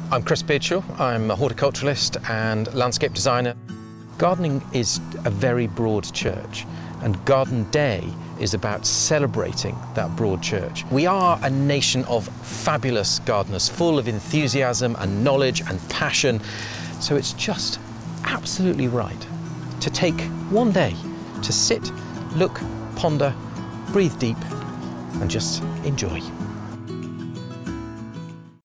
I'm Chris Beardshaw. I'm a horticulturalist and landscape designer. Gardening is a very broad church, and Garden Day is about celebrating that broad church. We are a nation of fabulous gardeners, full of enthusiasm and knowledge and passion, so it's just absolutely right to take one day to sit, look, ponder, breathe deep and just enjoy.